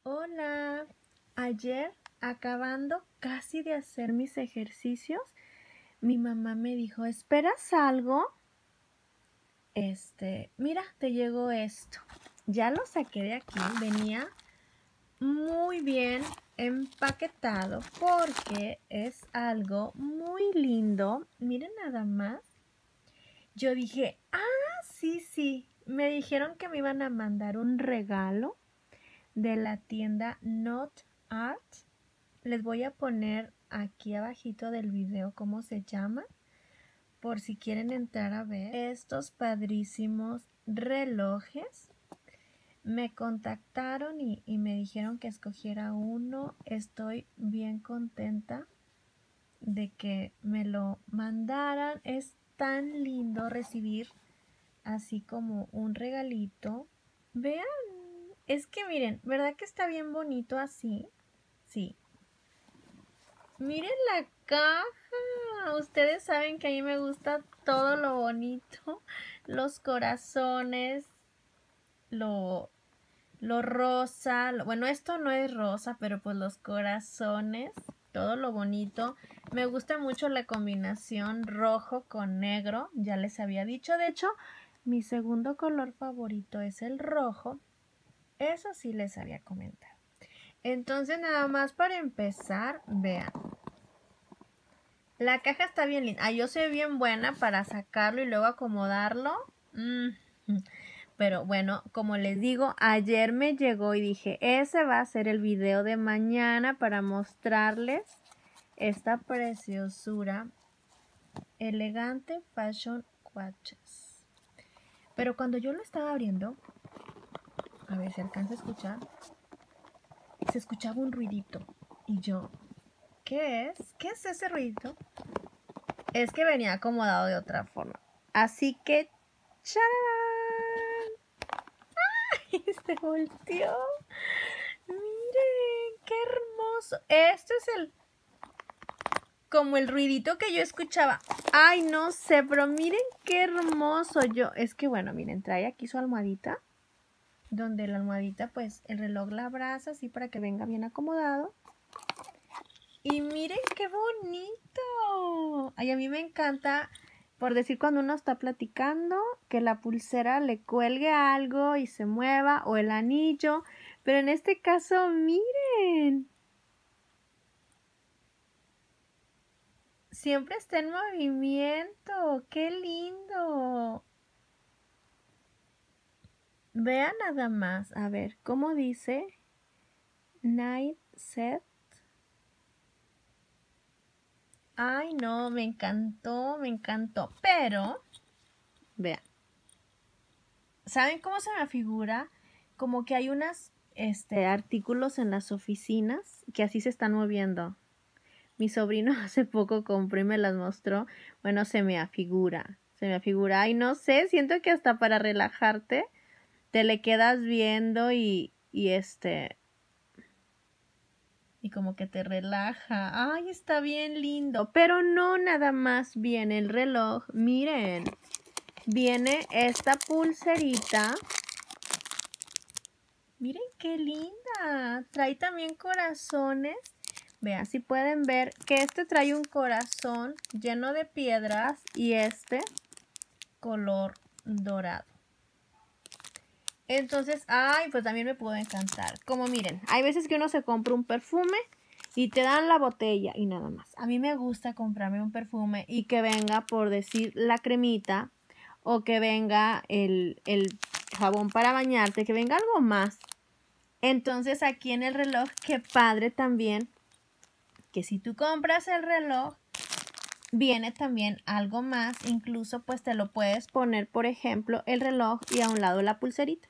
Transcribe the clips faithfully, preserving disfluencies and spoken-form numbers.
Hola, ayer acabando casi de hacer mis ejercicios, mi mamá me dijo, ¿esperas algo? Este, mira, te llegó esto. Ya lo saqué de aquí, venía muy bien empaquetado porque es algo muy lindo. Miren nada más. Yo dije, ah, sí, sí. Me dijeron que me iban a mandar un regalo de la tienda Not Art. Les voy a poner aquí abajito del video cómo se llama, por si quieren entrar a ver estos padrísimos relojes. Me contactaron y, y me dijeron que escogiera uno. Estoy bien contenta de que me lo mandaran. Es tan lindo recibir así como un regalito. Vean, es que miren, ¿verdad que está bien bonito así? Sí. Miren la caja. Ustedes saben que a mí me gusta todo lo bonito. Los corazones, lo, lo rosa. Lo, bueno, esto no es rosa, pero pues los corazones, todo lo bonito. Me gusta mucho la combinación rojo con negro. Ya les había dicho. De hecho, mi segundo color favorito es el rojo. Eso sí les había comentado. Entonces, nada más para empezar, vean. La caja está bien linda. Ah, yo soy bien buena para sacarlo y luego acomodarlo. Mm. Pero bueno, como les digo, ayer me llegó y dije, ese va a ser el video de mañana para mostrarles esta preciosura. Elegante Fashion Watches. Pero cuando yo lo estaba abriendo, a ver si alcanza a escuchar, se escuchaba un ruidito. Y yo, ¿qué es? ¿Qué es ese ruidito? Es que venía acomodado de otra forma. Así que, ¡charán! ¡Ay! Se volteó. Miren, qué hermoso. Esto es el, como el ruidito que yo escuchaba. Ay, no sé, pero miren qué hermoso. Yo, es que bueno, miren, trae aquí su almohadita. Donde la almohadita, pues, el reloj la abraza así para que venga bien acomodado. Y miren qué bonito. Ay, a mí me encanta, por decir, cuando uno está platicando, que la pulsera le cuelgue algo y se mueva, o el anillo. Pero en este caso, miren. Siempre está en movimiento. ¡Qué lindo! Vean nada más. A ver, ¿cómo dice? Night set. Ay, no, me encantó, me encantó. Pero, vean. ¿Saben cómo se me figura? Como que hay unos este, artículos en las oficinas que así se están moviendo. Mi sobrino hace poco compró y me las mostró. Bueno, se me afigura. Se me afigura. Ay, no sé, siento que hasta para relajarte te le quedas viendo y, y este... Y como que te relaja. Ay, está bien lindo. Pero no nada más viene el reloj. Miren. Viene esta pulserita. Miren qué linda. Trae también corazones. Vean, si pueden ver que este trae un corazón lleno de piedras y este color dorado. Entonces, ay, pues también me pudo encantar. Como miren, hay veces que uno se compra un perfume y te dan la botella y nada más. A mí me gusta comprarme un perfume y que venga, por decir, la cremita o que venga el, el jabón para bañarte, que venga algo más. Entonces aquí en el reloj, qué padre también, que si tú compras el reloj, viene también algo más, incluso pues te lo puedes poner, por ejemplo, el reloj y a un lado la pulserita.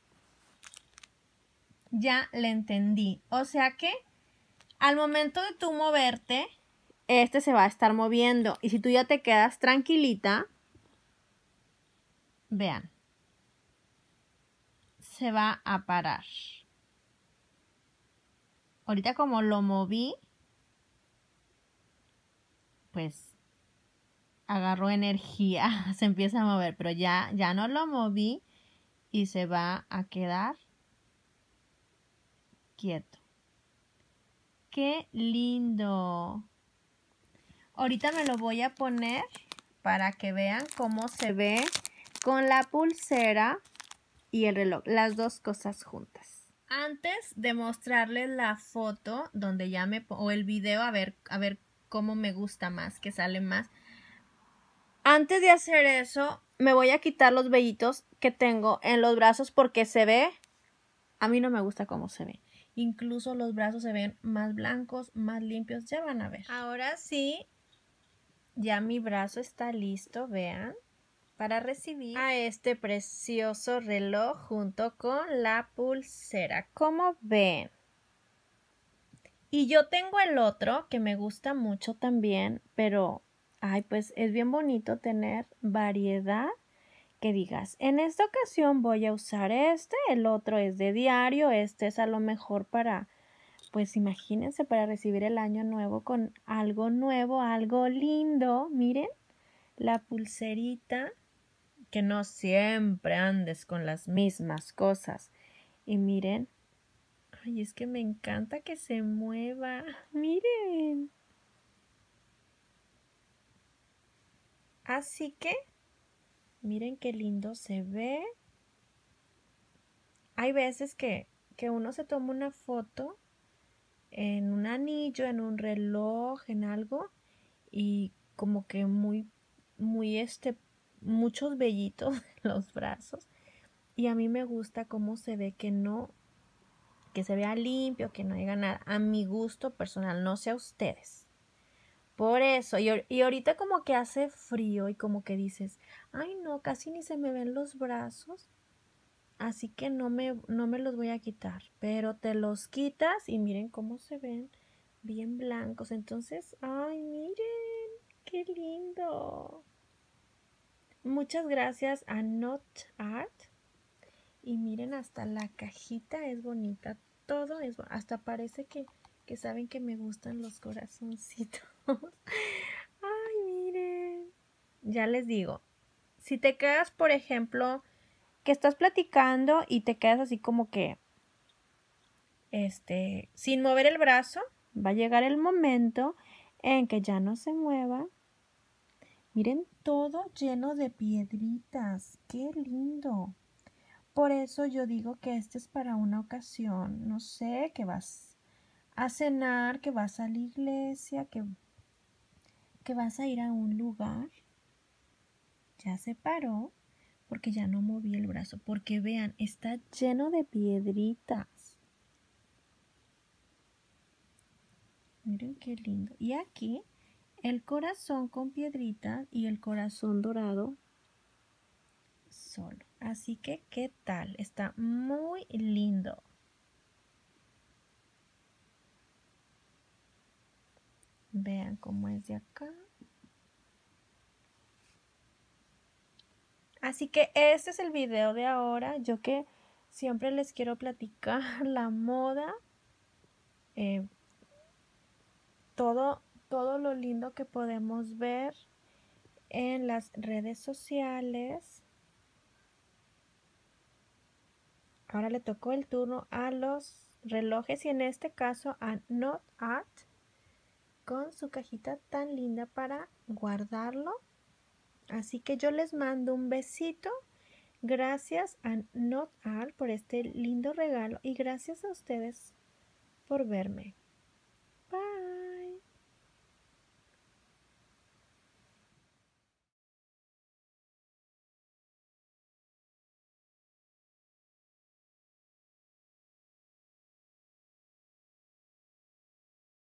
Ya le entendí. O sea que al momento de tú moverte, este se va a estar moviendo. Y si tú ya te quedas tranquilita, vean, se va a parar. Ahorita como lo moví, pues agarró energía, se empieza a mover, pero ya, ya no lo moví y se va a quedar quieto. ¡Qué lindo! Ahorita me lo voy a poner para que vean cómo se ve con la pulsera y el reloj, las dos cosas juntas. Antes de mostrarles la foto donde ya me o el video a ver a ver cómo me gusta más, que sale más. Antes de hacer eso, me voy a quitar los vellitos que tengo en los brazos porque se ve, a mí no me gusta cómo se ve. Incluso los brazos se ven más blancos, más limpios, ya van a ver. Ahora sí, ya mi brazo está listo, vean, para recibir a este precioso reloj junto con la pulsera. ¿Cómo ven? Y yo tengo el otro que me gusta mucho también, pero ay, pues es bien bonito tener variedad que digas, en esta ocasión voy a usar este, el otro es de diario, este es a lo mejor para, pues imagínense, para recibir el año nuevo con algo nuevo, algo lindo. Miren, la pulserita, que no siempre andes con las mismas cosas. Y miren, ay, es que me encanta que se mueva, miren. Así que, miren qué lindo se ve. Hay veces que, que uno se toma una foto en un anillo, en un reloj, en algo, y como que muy, muy este, muchos vellitos en los brazos. Y a mí me gusta cómo se ve que no, que se vea limpio, que no haya nada. A mi gusto personal, no sé a ustedes. Por eso, y, y ahorita como que hace frío y como que dices, ay no, casi ni se me ven los brazos. Así que no me, no me los voy a quitar, pero te los quitas y miren cómo se ven bien blancos. Entonces, ay, miren, qué lindo. Muchas gracias a Not Art. Y miren, hasta la cajita es bonita. Todo es bonito. Hasta parece que, que saben que me gustan los corazoncitos. Ay, miren. Ya les digo, si te quedas, por ejemplo, que estás platicando y te quedas así como que este, sin mover el brazo, va a llegar el momento en que ya no se mueva. Miren, todo lleno de piedritas. ¡Qué lindo! Por eso yo digo que este es para una ocasión. No sé, que vas a cenar, que vas a la iglesia, que, que vas a ir a un lugar. Ya se paró porque ya no moví el brazo. Porque vean, está lleno de piedritas. Miren qué lindo. Y aquí el corazón con piedritas y el corazón dorado solo. Así que, ¿qué tal? Está muy lindo. Vean cómo es de acá. Así que este es el video de ahora. Yo que siempre les quiero platicar la moda. Eh, todo, todo lo lindo que podemos ver en las redes sociales. Ahora le tocó el turno a los relojes y en este caso a Not Art con su cajita tan linda para guardarlo. Así que yo les mando un besito. Gracias a Not Art por este lindo regalo y gracias a ustedes por verme.